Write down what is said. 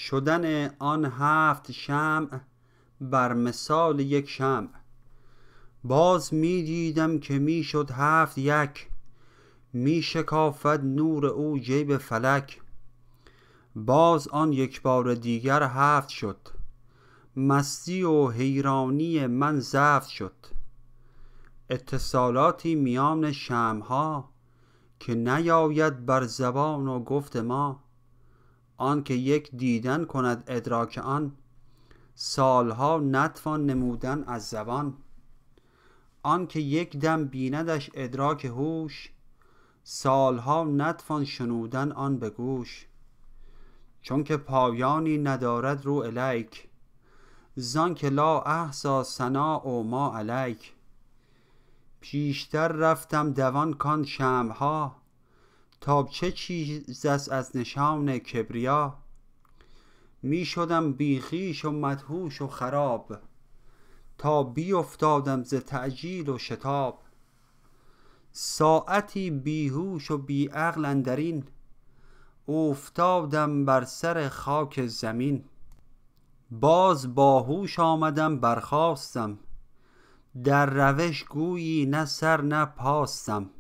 شدن آن 7 شمع بر مثال یک شمع. باز می دیدم که می شد 7 یک، می شکافد نور او جیب فلک. باز آن یک بار دیگر 7 شد، مستی و حیرانی من زفت شد. اتصالاتی میان شمعها که نیاید بر زبان و گفت ما. آن که یک دیدن کند ادراک آن، سالها نتوان نمودن از زبان. آن که یک دم بیندش ادراک هوش، سالها نتوان شنودن آن به گوش. چون که پایانی ندارد رو الیک، زان که لا احصی ثناء ما علیک. پیشتر رفتم دوان کان شمعها، تا چه چیز است از نشان کبریا. می شدم بی خویش و مدهوش و خراب، تا بیفتادم ز تعجیل و شتاب. ساعتی بیهوش و بی عقل اندرین، افتادم بر سر خاک زمین. باز باهوش آمدم برخاستم، در روش گویی نه سر نه پاستم.